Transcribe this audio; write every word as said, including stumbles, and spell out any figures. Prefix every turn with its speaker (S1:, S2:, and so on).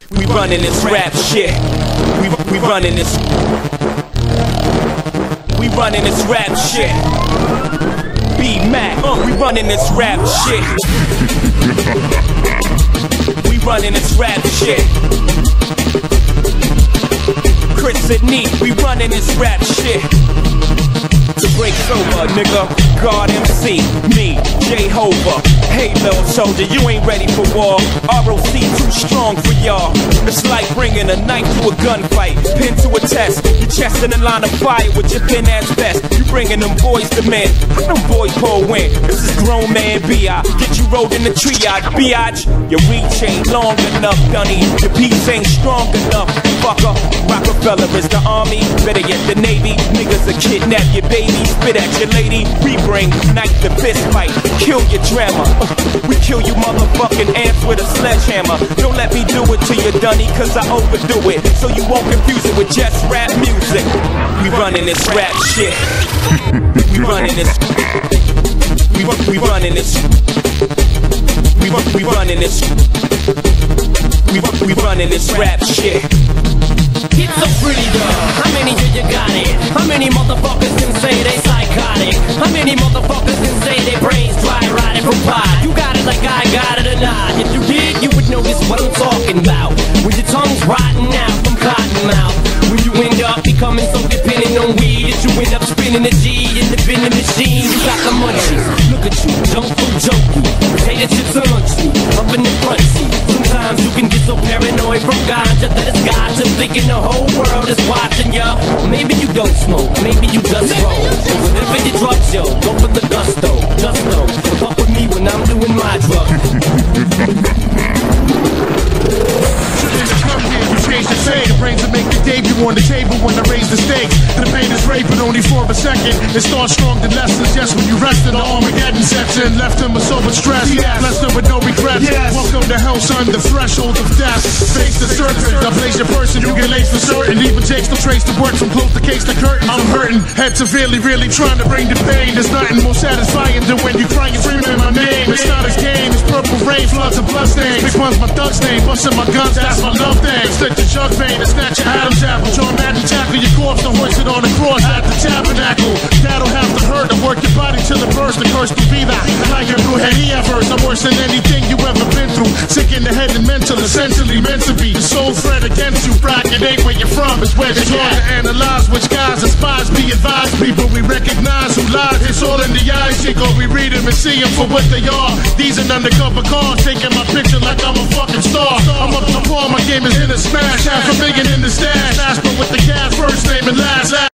S1: We running this rap shit. We we running this. We running this rap shit. B-Mac, uh, we running this rap shit. We running this rap shit. Chris and Neat, we running this rap shit. To break sober, nigga, God M C, me, Jehovah. Hey little soldier, you ain't ready for war. R O C too strong for y'all. It's like bringing a knife to a gunfight, pin to a test. Your chest in the line of fire with your pin ass vest. You bringing them boys to men. How them boys pull win? This is grown man B I. Get you rolled in the triage, biatch. Your reach ain't long enough, dunny. Your piece ain't strong enough, fucker. Rockefeller is the army, better yet the Navy. Niggas will kidnap your baby, spit at your lady. We bring knife to fist fight, kill your drama. We kill you motherfucking ants with a sledgehammer. Don't let me do it to you, dunny, cause I overdo it. So you won't confuse it with just rap music. We running this rap shit. We running this. We, we running this. We, we running this. We, we running this rap shit.
S2: It's so pretty though. How many here you got it? How many motherfuckers can say they psychotic? How many motherfuckers can say their brains dry rotting from pride? You got it like I got it or not. If you did, you would notice what I'm talking about. When your tongue's rotting out from cotton mouth. When you end up becoming so dependent on weed that you end up spinning a G in the vending machine. You got the munchies. Look at you, junk food junkie. Potato chips and lunch meat up in the front seat. Sometimes you can get so paranoid from ganja that it's got you thinking the whole world is watching ya. Maybe you don't smoke, maybe you just roll. Whatever your drugs, yo, go for the gusto. Just know, fuck with me when I'm doing my drug.
S3: Change the fate, the brains that make the debut on the table when I raise the stakes. The pain is rape, but only for a second. It starts strong, the lessons just when you rested. The Armageddon sets in, left him with so much stress. Yes. Blessed him with no regrets. Yes. Welcome to hell, son, the threshold of death. Face the serpent, I place your person, you get laced for certain. Even Jake's no trace to work from close the case to curtains. I'm hurting, head severely, really trying to bring the pain. There's nothing more satisfying than when you crying, screaming my name. It's not a game, it's purple rain, floods and bloodstains. Big one's my thug's name, busting my guns, that's my love thing. Slit your jug vein and snatch your Adam's apple. John Madden tackle your corpse and hoist it on the cross at the tabernacle. That'll have to hurt and work your body till it bursts. The curse will be that. Like a brujeria verse, I'm worse than anything you ever been through. Sick in the head and mental, essentially meant to be. The soul threat against you, frack, it ain't where you're from, it's where it's hard to analyze which guys and spies be advised. People we recognize who lies, it's all in the eyes. Shit, go we read them and see them for what they are. These are undercover cars, taking my picture like I'm a fucking star. I'm up to par, my game is in a smash. Half a million in the stash, last but with the cash, first name and last.